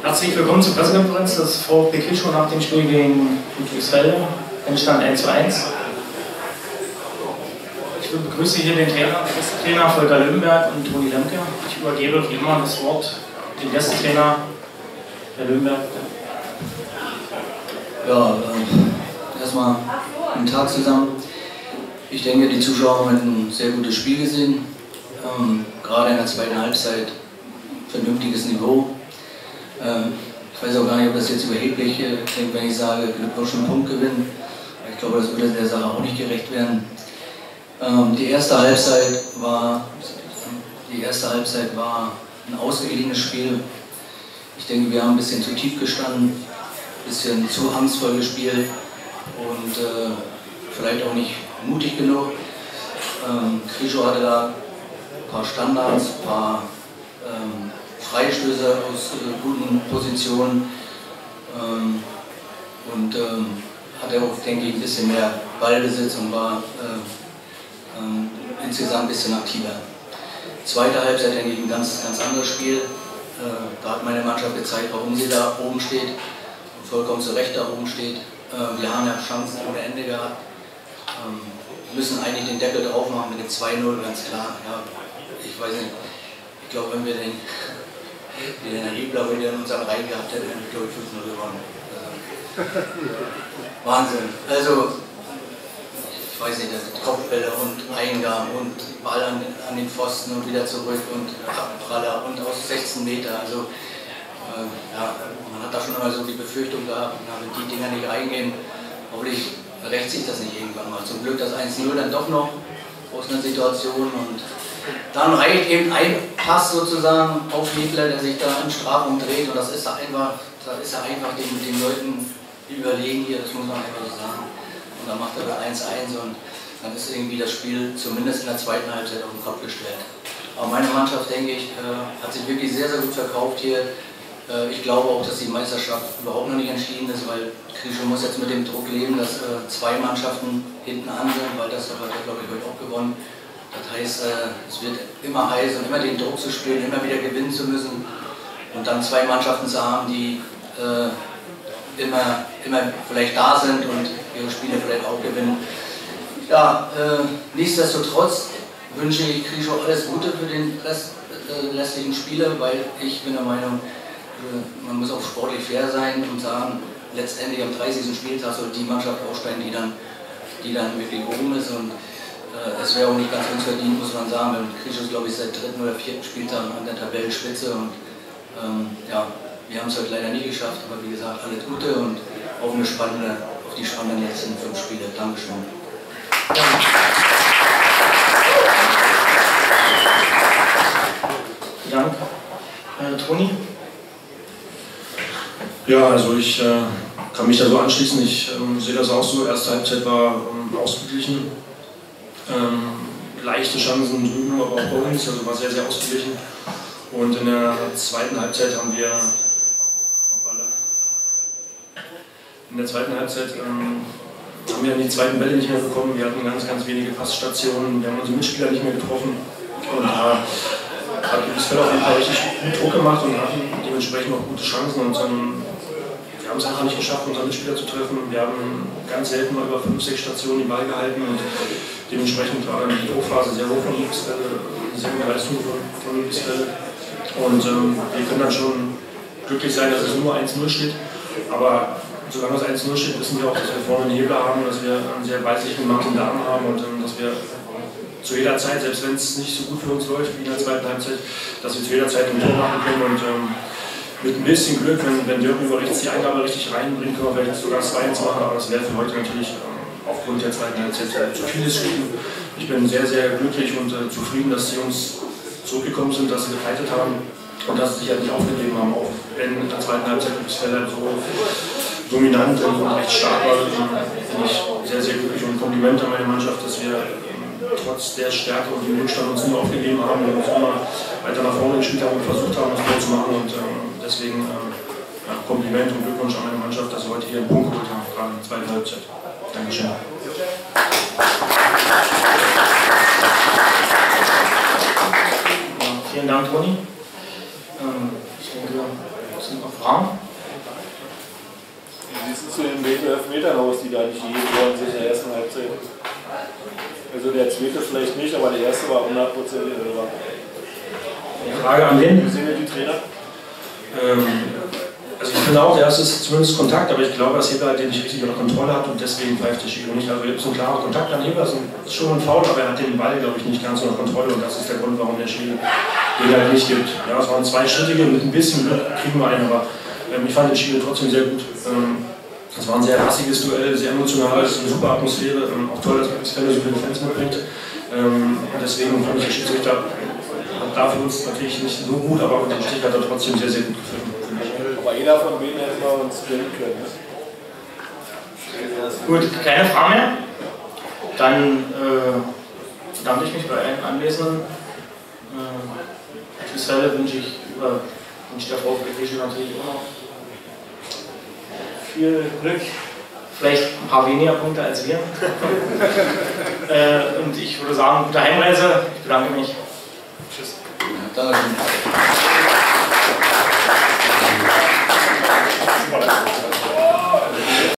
Herzlich willkommen zur Pressekonferenz des VfB Kilchau nach dem Spiel gegen Ludwigsfelde. Endstand 1:1. Ich begrüße hier den Gästetrainer Volker Löwenberg und Toni Lemke. Ich übergebe wie immer das Wort dem Gästetrainer, Herr Löwenberg. Ja, erstmal guten Tag zusammen. Ich denke, die Zuschauer haben ein sehr gutes Spiel gesehen. Gerade in der zweiten Halbzeit vernünftiges Niveau. Ich weiß auch gar nicht, ob das jetzt überheblich klingt, wenn ich sage, Glückwunsch und Punktgewinn. Ich glaube, das würde der Sache auch nicht gerecht werden. Die erste Halbzeit war ein ausgeglichenes Spiel. Ich denke, wir haben ein bisschen zu tief gestanden, ein bisschen zu angstvoll gespielt und vielleicht auch nicht mutig genug. Kilchau hatte da ein paar Standards, ein paar Freistöße aus guten Positionen und hatte auch, denke ich, ein bisschen mehr Ballbesitz und war insgesamt ein bisschen aktiver. Zweite Halbzeit, denke ich, ein ganz anderes Spiel. Da hat meine Mannschaft gezeigt, warum sie da oben steht und vollkommen zu Recht da oben steht. Wir haben ja Chancen ohne Ende gehabt. Müssen eigentlich den Deckel drauf machen mit dem 2:0, ganz klar. Ja, ich weiß nicht, ich glaube, wenn wir den Herrn Hebler wieder in unseren Reihen gehabt hätten, hätten wir, glaube ich, 5:0 gewonnen. Wahnsinn. Also, ich weiß nicht, Kopfbälle und Eingaben und Ball an den Pfosten und wieder zurück und Abpraller und aus 16 Meter. Also, ja, man hat da schon immer so die Befürchtung gehabt, wenn die Dinger nicht reingehen, hoffentlich rächt sich das nicht irgendwann mal. Zum Glück das 1:0 dann doch noch aus einer Situation und dann reicht eben ein Pass sozusagen auf Hebler, der sich da im Strafraum dreht und das ist er einfach den Leuten überlegen hier, das muss man einfach so sagen. Und dann macht er das 1:1 und dann ist irgendwie das Spiel zumindest in der zweiten Halbzeit auf den Kopf gestellt. Aber meine Mannschaft, denke ich, hat sich wirklich sehr, sehr gut verkauft hier. Ich glaube auch, dass die Meisterschaft überhaupt noch nicht entschieden ist, weil Kilchau muss jetzt mit dem Druck leben, dass zwei Mannschaften hinten an sind, weil das hat er, glaube ich, heute auch gewonnen. Das heißt, es wird immer heiß und immer den Druck zu spielen, immer wieder gewinnen zu müssen und dann zwei Mannschaften zu haben, die immer vielleicht da sind und ihre Spiele vielleicht auch gewinnen. Ja, nichtsdestotrotz wünsche ich Kilchau alles Gute für den restlichen Spiele, weil ich bin der Meinung, man muss auch sportlich fair sein und sagen, letztendlich am 30. Spieltag soll die Mannschaft aussteigen, die dann wirklich oben ist. Und es wäre auch nicht ganz unverdient, muss man sagen, weil Kilchau ist, glaube ich, seit 3. oder 4. Spieltag an der Tabellenspitze. Und ja, wir haben es heute leider nie geschafft, aber wie gesagt, alles Gute und auf die spannenden letzten 5 Spiele. Dankeschön. Dank. Toni? Ja, also ich kann mich da so anschließen. Ich sehe das auch so. Erste Halbzeit war ausgeglichen. Leichte Chancen drüben, aber auch bei uns, also war sehr, sehr ausgeglichen. Und in der zweiten Halbzeit haben wir die zweiten Bälle nicht mehr bekommen. Wir hatten ganz, ganz wenige Passstationen. Wir haben unsere Mitspieler nicht mehr getroffen. Und da hat Ludwigsfelde auf jeden Fall richtig gut Druck gemacht und hatten dementsprechend auch gute Chancen. Und wir haben es einfach nicht geschafft, unsere Mitspieler zu treffen. Wir haben ganz selten mal über 5, 6 Stationen den Ball gehalten und dementsprechend war dann die Druckphase sehr hoch von Ludwigsfelde, eine sehr gute Leistung von Ludwigsfelde. Und wir können dann schon glücklich sein, dass es nur 1:0 steht. Aber solange es 1:0 steht, wissen wir auch, dass wir vorne einen Hebler haben, dass wir einen sehr weitsigen Martin Dahmen haben und dass wir zu jeder Zeit, selbst wenn es nicht so gut für uns läuft wie in der zweiten Halbzeit, dass wir zu jeder Zeit ein Tor machen können und mit ein bisschen Glück, wenn Dirk über rechts die Eingabe richtig reinbringt, können wir vielleicht sogar 2:1 machen, aber das wäre für heute natürlich aufgrund der zweiten Halbzeit zu vieles Spiel. Ich bin sehr, sehr glücklich und zufrieden, dass die Jungs zurückgekommen sind, dass sie gefightet haben und dass sie sich halt nicht aufgegeben haben, auch wenn in der zweiten Halbzeit Ludwigsfelde so dominant und recht stark war. Bin ich sehr, sehr glücklich und Kompliment an meine Mannschaft, dass wir trotz der Stärke und dem Rückstand uns nie aufgegeben haben und uns immer weiter nach vorne gespielt haben und versucht haben, das Tor zu machen. Und deswegen Kompliment und Glückwunsch an meine Mannschaft, dass wir heute hier einen Punkt geholt haben, gerade in der zweiten Halbzeit. Dankeschön. Vielen Dank, Toni. Ich denke, Sind noch Fragen? Wie sieht es zu den Elfmetern aus, die da nicht gegeben worden sind in der ersten Halbzeit? Also der zweite vielleicht nicht, aber der erste war 100% irrelevant. Frage an wen? Wie sehen denn die Trainer? Also ich finde auch, der erste ist zumindest Kontakt, aber ich glaube, dass Heber den nicht richtig unter Kontrolle hat und deswegen pfeift der Schiri nicht. Also gibt es einen klaren Kontakt an Heber, das ist schon ein Foul, aber er hat den Ball, glaube ich, nicht ganz unter Kontrolle und das ist der Grund, warum der Schiri den halt nicht gibt. Ja, es waren zwei Schrittige, mit ein bisschen Glück kriegen wir einen, aber ich fand den Schiri trotzdem sehr gut. Das war ein sehr rassiges Duell, sehr emotional, es ist eine super Atmosphäre, auch toll, dass Xfelde so viele Fans mitbringt. Deswegen fand ich der Schiedsrichter hat dafür uns natürlich nicht so gut, aber den Stich hat er trotzdem sehr, sehr gut gefilmt. Aber jeder von denen hätte wir uns gewinnen können. Gut, keine Frage mehr. Dann bedanke ich mich bei allen Anwesenden. Xfelde wünsche ich der VfB natürlich auch noch viel Glück. Vielleicht ein paar weniger Punkte als wir. Und ich würde sagen, gute Heimreise. Ich bedanke mich. Tschüss. Danke.